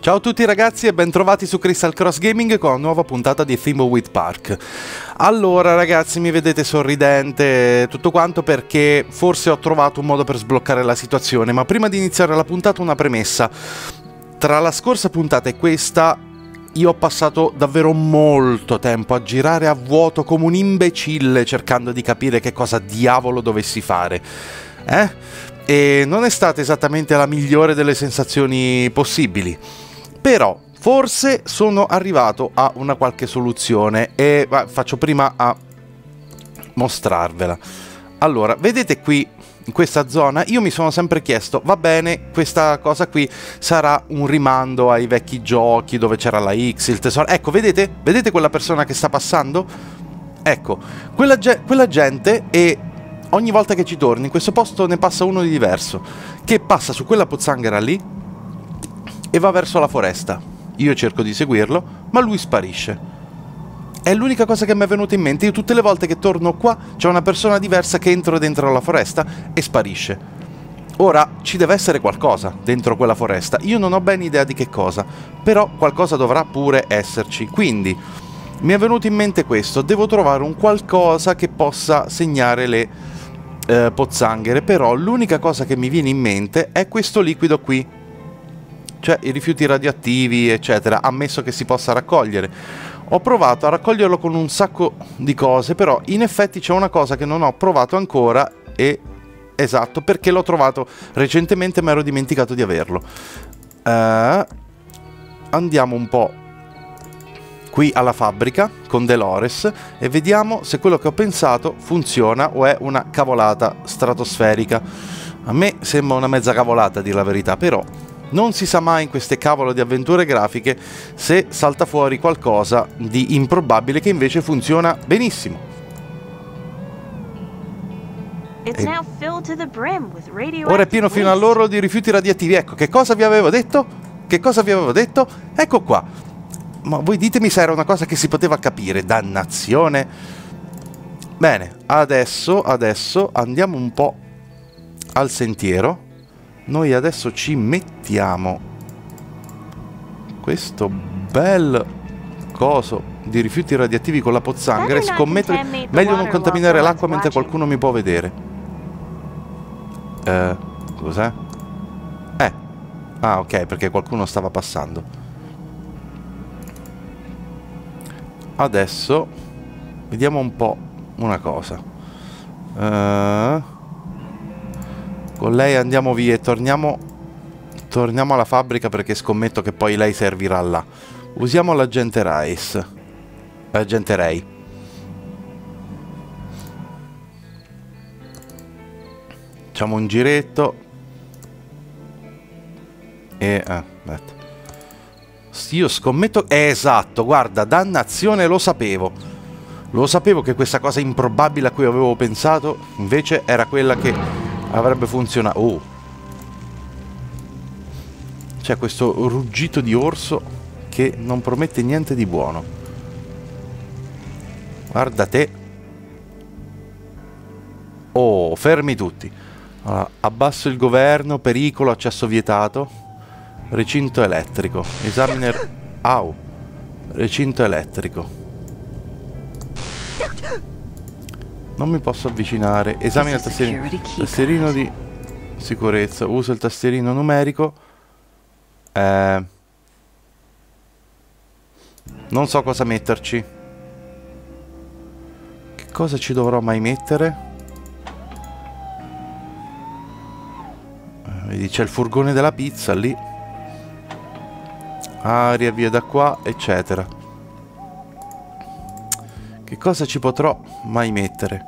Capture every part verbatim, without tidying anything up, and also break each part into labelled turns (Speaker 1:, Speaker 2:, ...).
Speaker 1: Ciao a tutti ragazzi e bentrovati su Crystal Cross Gaming con una nuova puntata di Thimbleweed Park. Allora ragazzi, mi vedete sorridente, tutto quanto perché forse ho trovato un modo per sbloccare la situazione, ma prima di iniziare la puntata una premessa. Tra la scorsa puntata e questa io ho passato davvero molto tempo a girare a vuoto come un imbecille cercando di capire che cosa diavolo dovessi fare. Eh? E non è stata esattamente la migliore delle sensazioni possibili. Però forse sono arrivato a una qualche soluzione e va, faccio prima a mostrarvela. Allora, vedete qui in questa zona io mi sono sempre chiesto, va bene, questa cosa qui sarà un rimando ai vecchi giochi dove c'era la X, il tesoro. Ecco, vedete? Vedete quella persona che sta passando? Ecco, quella, ge quella gente, e ogni volta che ci torni in questo posto ne passa uno di diverso, che passa su quella pozzanghera lì e va verso la foresta. Io cerco di seguirlo, ma lui sparisce. È l'unica cosa che mi è venuta in mente. Io tutte le volte che torno qua c'è una persona diversa che entra dentro la foresta e sparisce. Ora, ci deve essere qualcosa dentro quella foresta. Io non ho ben idea di che cosa, però qualcosa dovrà pure esserci. Quindi mi è venuto in mente questo. Devo trovare un qualcosa che possa segnare le eh, pozzanghere. Però l'unica cosa che mi viene in mente è questo liquido qui, cioè i rifiuti radioattivi eccetera, ammesso che si possa raccogliere. Ho provato a raccoglierlo con un sacco di cose, però in effetti c'è una cosa che non ho provato ancora, e esatto, perché l'ho trovato recentemente e mi ero dimenticato di averlo. Uh, andiamo un po' qui alla fabbrica con Delores e vediamo se quello che ho pensato funziona o è una cavolata stratosferica. A me sembra una mezza cavolata, a dire la verità, però non si sa mai in queste cavolo di avventure grafiche se salta fuori qualcosa di improbabile che invece funziona benissimo. E ora è pieno fino all'orlo di rifiuti radioattivi. Ecco, che cosa vi avevo detto? Che cosa vi avevo detto? Ecco qua. Ma voi ditemi se era una cosa che si poteva capire. Dannazione. Bene, adesso, adesso andiamo un po' al sentiero. Noi adesso ci mettiamo questo bel coso di rifiuti radioattivi con la pozzanghera e scommetto che meglio non contaminare l'acqua mentre qualcuno mi può vedere. Eh, cos'è? Eh, ah ok, perché qualcuno stava passando. Adesso vediamo un po' una cosa. Eh... Con lei andiamo via e torniamo, torniamo alla fabbrica perché scommetto che poi lei servirà là. Usiamo l'agente Rice. L'agente Ray. Facciamo un giretto. E... Ah, aspetta. Io scommetto... Eh, esatto, guarda, dannazione, lo sapevo. Lo sapevo che questa cosa improbabile a cui avevo pensato invece era quella che avrebbe funzionato. Oh, c'è questo ruggito di orso che non promette niente di buono. Guarda te. Oh, fermi tutti. Allora, abbasso il governo, pericolo, accesso vietato. Recinto elettrico. Esaminer... Au. Recinto elettrico. Non mi posso avvicinare. Esamina il tastierino. Tastierino di sicurezza. Uso il tastierino numerico. Eh, non so cosa metterci. Che cosa ci dovrò mai mettere? Eh, vedi, c'è il furgone della pizza lì. Aria, via da qua, eccetera. Che cosa ci potrò mai mettere?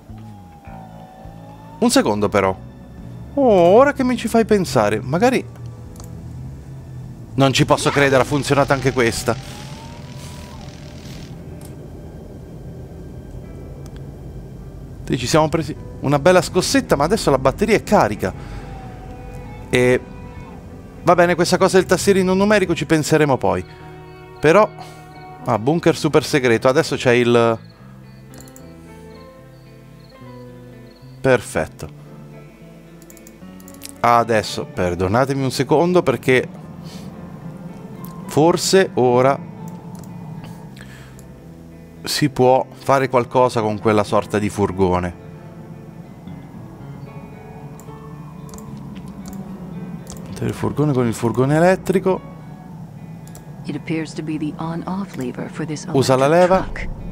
Speaker 1: Un secondo però. Oh, ora che mi ci fai pensare, magari... Non ci posso credere, ha funzionato anche questa. Ci siamo presi una bella scossetta, ma adesso la batteria è carica. E... va bene, questa cosa del tastierino numerico ci penseremo poi. Però... Ah, bunker super segreto. Adesso c'è il... Perfetto. Adesso, perdonatemi un secondo perché Forse ora si può fare qualcosa con quella sorta di furgone. Il furgone con il furgone elettrico. Usa la leva.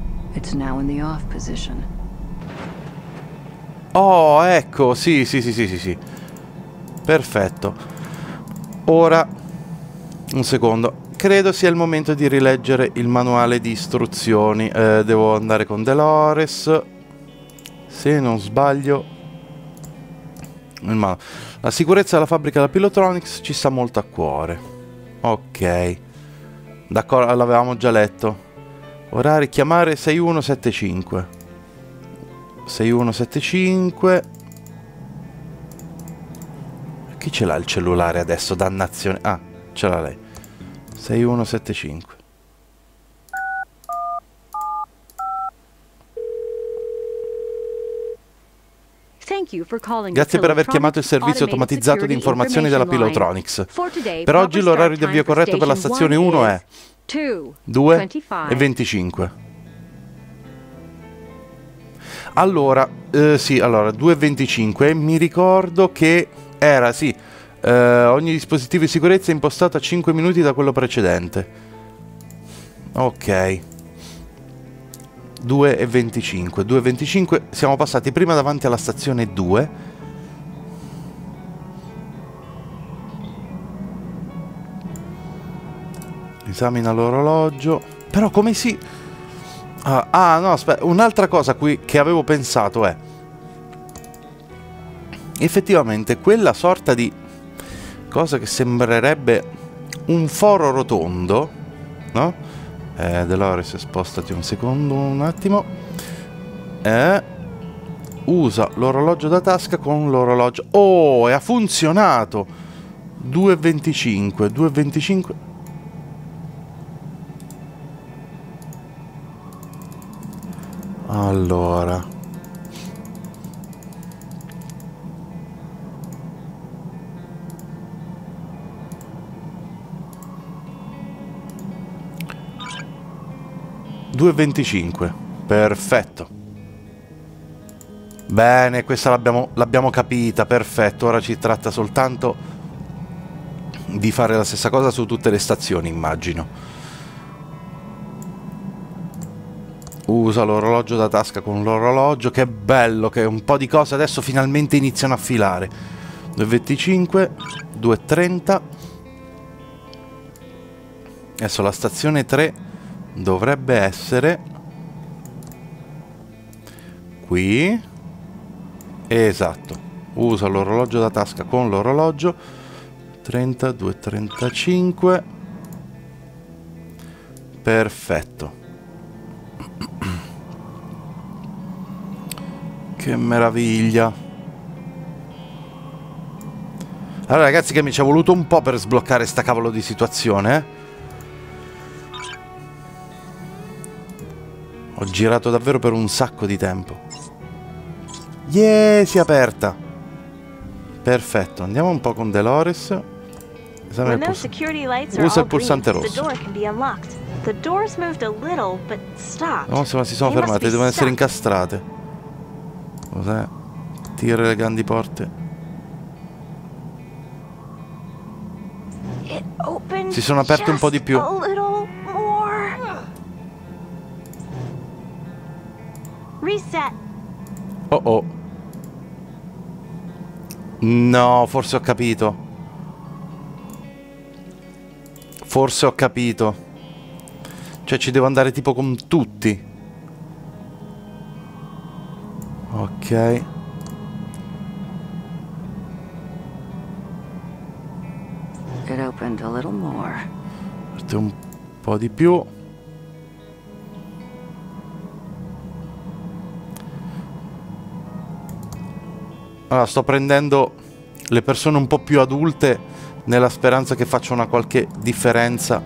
Speaker 1: Oh, ecco, sì, sì, sì, sì, sì, sì. Perfetto. Ora, un secondo. Credo sia il momento di rileggere il manuale di istruzioni. Eh, devo andare con Dolores. Se non sbaglio. Il man- La sicurezza della fabbrica della Pilotronics ci sta molto a cuore. Ok. D'accordo, l'avevamo già letto. Orari, chiamare sei uno sette cinque. sei uno sette cinque. Chi ce l'ha il cellulare adesso? Dannazione. Ah, ce l'ha lei. sei uno sette cinque. Grazie per aver chiamato il servizio automatizzato di informazioni della Pilotronics. Per oggi l'orario di avvio corretto per la stazione uno è due e venticinque. Allora, eh, sì, allora, due e venticinque. Mi ricordo che era, sì, eh, ogni dispositivo di sicurezza è impostato a cinque minuti da quello precedente. Ok. due e venticinque. due e venticinque. Siamo passati prima davanti alla stazione due. Esamina l'orologio. Però come si... Ah, ah no, aspetta. Un'altra cosa qui che avevo pensato è... effettivamente quella sorta di cosa che sembrerebbe un foro rotondo, no? Eh, Dolores, spostati un secondo, un attimo. Eh, usa l'orologio da tasca con l'orologio. Oh, e ha funzionato! due e venticinque, due e venticinque. Allora... due e venticinque. Perfetto. Bene, questa l'abbiamo l'abbiamo capita, perfetto. Ora ci tratta soltanto di fare la stessa cosa su tutte le stazioni, immagino. Usa l'orologio da tasca con l'orologio. Che bello, che un po' di cose adesso finalmente iniziano a filare. due e venticinque, due e trenta. Adesso la stazione tre dovrebbe essere qui. Esatto. Usa l'orologio da tasca con l'orologio. trentadue e trentacinque. Perfetto. Che meraviglia. Allora ragazzi, che mi ci è voluto un po' per sbloccare sta cavolo di situazione, eh? Ho girato davvero per un sacco di tempo. Yeah, si è aperta. Perfetto, andiamo un po' con Dolores. Usa il pulsante rosso. No, se si sono fermate, devono essere incastrate. Cos'è? Tira le grandi porte. Si sono aperte un po' di più. Oh oh. No, forse ho capito. Forse ho capito. Cioè ci devo andare tipo con tutti. Ok.
Speaker 2: It opened a little more.
Speaker 1: Parte un po' di più. Allora, sto prendendo le persone un po' più adulte nella speranza che faccia una qualche differenza.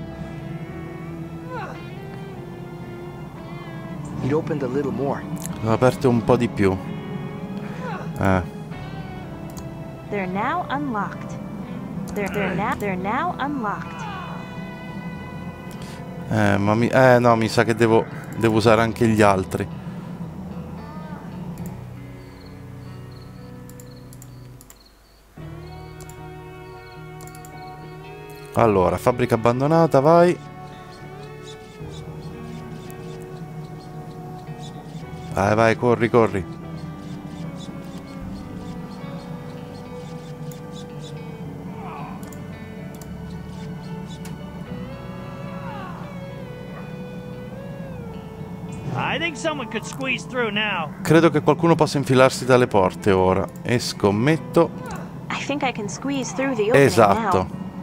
Speaker 3: It opened a little more.
Speaker 1: Sono aperte un po' di più. Eh.
Speaker 4: They're now unlocked. They're, they're, now, they're now unlocked.
Speaker 1: Eh, ma mi... Eh, no, mi sa che devo... Devo usare anche gli altri. Allora, fabbrica abbandonata, vai. Vai, vai, corri, corri. Credo che qualcuno possa infilarsi dalle porte ora. E scommetto... Esatto.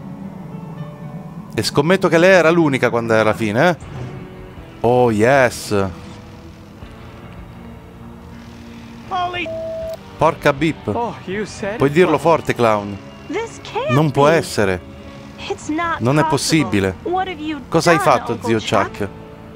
Speaker 1: E scommetto che lei era l'unica quando era alla fine, eh? Oh, yes. Porca bip. Puoi dirlo forte, clown. Non può essere. Non è possibile. Cosa hai fatto, zio Chuck?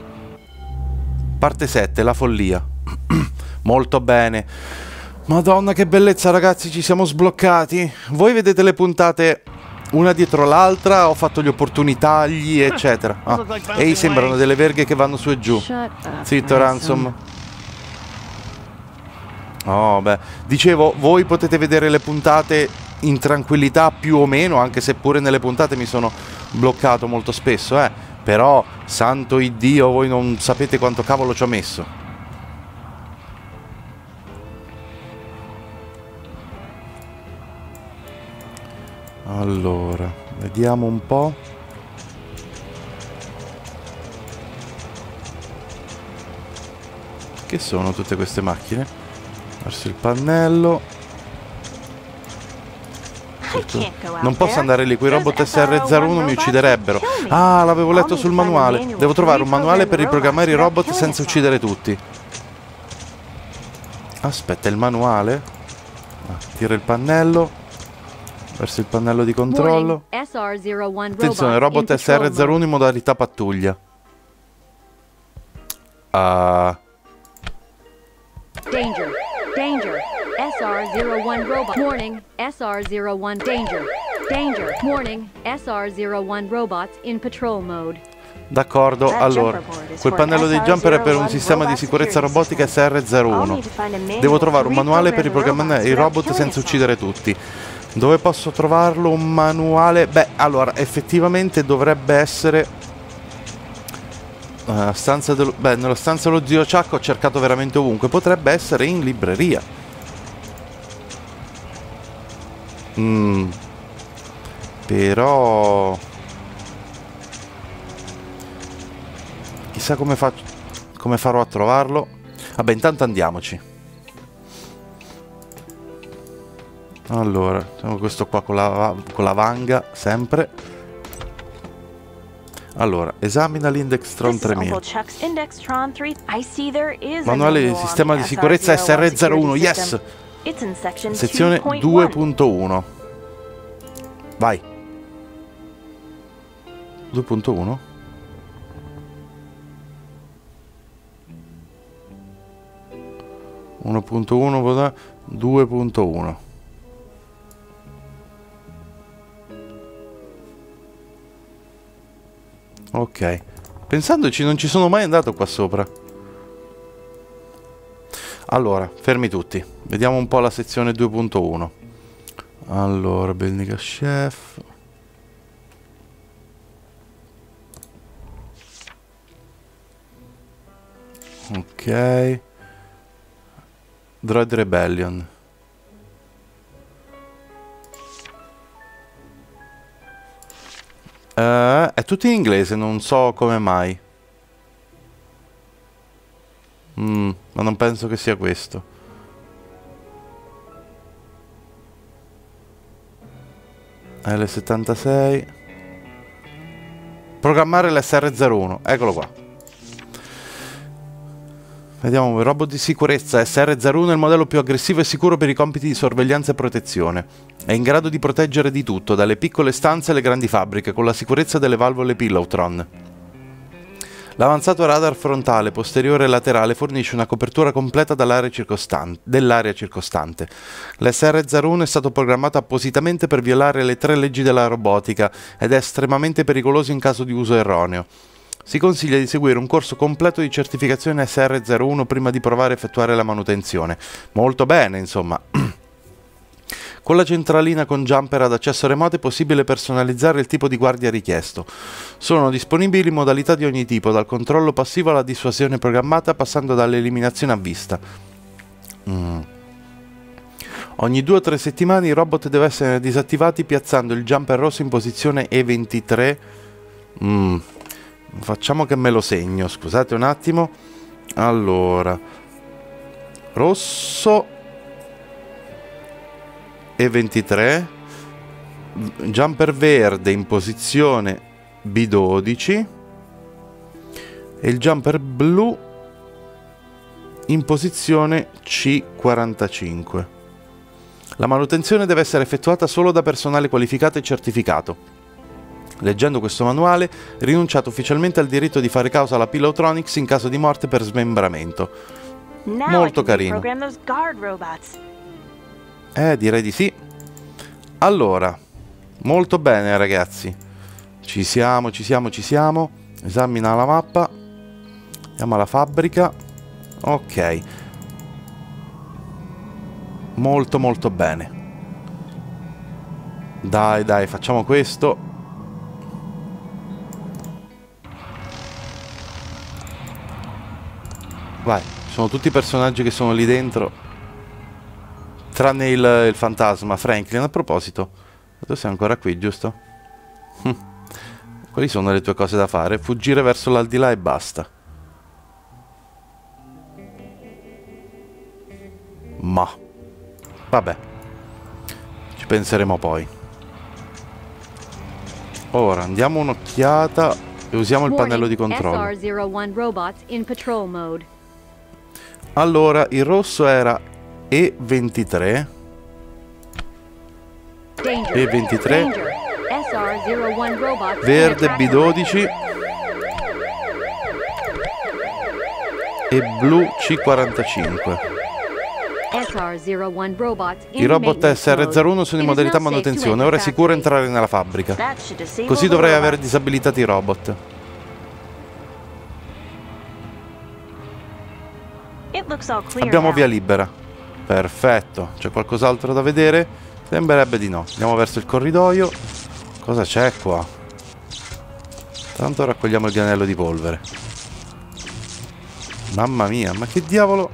Speaker 1: Parte sette, la follia. Molto bene. Madonna, che bellezza, ragazzi, ci siamo sbloccati. Voi vedete le puntate una dietro l'altra, ho fatto gli opportuni tagli, eccetera. Ah, ehi, sembrano delle verghe che vanno su e giù. Zitto, Ransom. Oh, beh. Dicevo, voi potete vedere le puntate in tranquillità più o meno, anche se pure nelle puntate mi sono bloccato molto spesso, eh. Però, santo Iddio, voi non sapete quanto cavolo ci ho messo. Allora, vediamo un po'. Che sono tutte queste macchine? Verso il pannello. Non posso andare lì, quei robot S R zero uno mi ucciderebbero. Ah, l'avevo letto sul manuale. Devo trovare un manuale per riprogrammare i robot senza uccidere tutti. Aspetta, il manuale? Ah, tira il pannello. Verso il pannello di controllo. Attenzione, robot S R zero uno in modalità pattuglia. Ah.
Speaker 3: Danger, danger. S R zero one robot. Warning, S R zero one danger. Danger. Warning, S R zero one robots in patrol mode.
Speaker 1: D'accordo, allora, quel pannello dei jumper è per un sistema di sicurezza robotica S R zero uno. Devo trovare un manuale per riprogrammare i robot senza uccidere tutti. Dove posso trovarlo un manuale? Beh, allora, effettivamente dovrebbe essere... Uh, stanza dello... Beh, nella stanza dello zio Chuck ho cercato veramente ovunque. Potrebbe essere in libreria. Mm. Però... Chissà come, faccio... come farò a trovarlo. Vabbè, intanto andiamoci. Allora, siamo questo qua con la, con la vanga, sempre. Allora, esamina l'Indextron tremila. Manuale di sistema di sicurezza S R zero uno, yes! Sezione due punto uno. Vai. due punto uno? uno punto uno, due punto uno. Ok, pensandoci non ci sono mai andato qua sopra. Allora, fermi tutti. Vediamo un po' la sezione due punto uno. Allora, Building a Chef. Ok. Droid Rebellion. Uh, è tutto in inglese, non so come mai. Mm, ma non penso che sia questo. L settantasei. Programmare l'S R zero uno. Eccolo qua. Vediamo, il robot di sicurezza S R zero uno è il modello più aggressivo e sicuro per i compiti di sorveglianza e protezione. È in grado di proteggere di tutto, dalle piccole stanze alle grandi fabbriche, con la sicurezza delle valvole Pillowtron. L'avanzato radar frontale, posteriore e laterale fornisce una copertura completa dell'area circostante. Dell'area circostante. L'S R zero uno è stato programmato appositamente per violare le tre leggi della robotica ed è estremamente pericoloso in caso di uso erroneo. Si consiglia di seguire un corso completo di certificazione S R zero uno prima di provare a effettuare la manutenzione. Molto bene, insomma. Con la centralina con jumper ad accesso remoto è possibile personalizzare il tipo di guardia richiesto. Sono disponibili modalità di ogni tipo, dal controllo passivo alla dissuasione programmata, passando dall'eliminazione a vista. Mm. Ogni due o tre settimane i robot devono essere disattivati piazzando il jumper rosso in posizione E ventitré. Mm. Facciamo che me lo segno, scusate un attimo. Allora, rosso E ventitré, jumper verde in posizione B dodici e il jumper blu in posizione C quarantacinque. La manutenzione deve essere effettuata solo da personale qualificato e certificato. Leggendo questo manuale, rinunciate ufficialmente al diritto di fare causa alla Pilotronics in caso di morte per smembramento. Molto carino. Eh, direi di sì. Allora, molto bene ragazzi. Ci siamo, ci siamo, ci siamo. Esamina la mappa. Andiamo alla fabbrica. Ok. Molto molto bene. Dai, dai, facciamo questo. Vai, sono tutti i personaggi che sono lì dentro. Tranne il, il fantasma, Franklin. A proposito, tu sei ancora qui, giusto? Hm. Quali sono le tue cose da fare? Fuggire verso l'aldilà e basta. Ma vabbè, ci penseremo poi. Ora andiamo un'occhiata e usiamo il pannello di controllo. Allora, il rosso era E ventitré. E ventitré. Verde B dodici. E blu C quarantacinque. I robot S R zero uno sono in modalità manutenzione. Ora è sicuro entrare nella fabbrica. Così dovrei aver disabilitato i robot. Abbiamo via libera. Perfetto. C'è qualcos'altro da vedere? Sembrerebbe di no. Andiamo verso il corridoio. Cosa c'è qua? Tanto raccogliamo il granello di polvere. Mamma mia, ma che diavolo?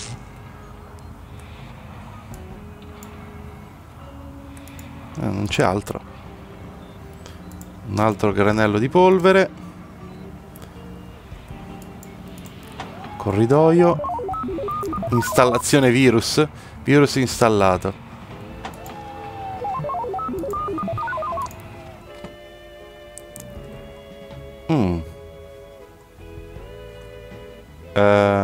Speaker 1: Eh, non c'è altro. Un altro granello di polvere. Corridoio. Installazione virus. Virus installato. Mm. Eh.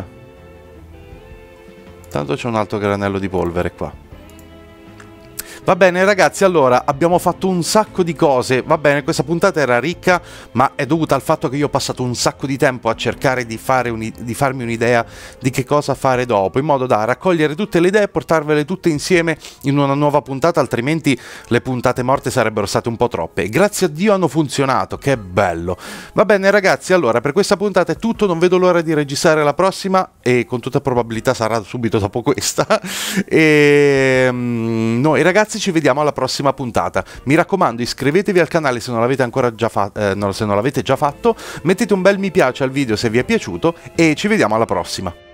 Speaker 1: Tanto c'è un altro granello di polvere qua. Va bene ragazzi, allora abbiamo fatto un sacco di cose. Va bene, questa puntata era ricca, ma è dovuta al fatto che io ho passato un sacco di tempo a cercare di, fare un, di farmi un'idea di che cosa fare dopo, in modo da raccogliere tutte le idee e portarvele tutte insieme in una nuova puntata, altrimenti le puntate morte sarebbero state un po' troppe. Grazie a Dio hanno funzionato, che bello. Va bene ragazzi, allora per questa puntata è tutto, non vedo l'ora di registrare la prossima e con tutta probabilità sarà subito dopo questa. E um, noi ragazzi ci vediamo alla prossima puntata. Mi raccomando, iscrivetevi al canale se non l'avete ancora già fatto, eh, no, se non l'avete già fatto, mettete un bel mi piace al video se vi è piaciuto e ci vediamo alla prossima.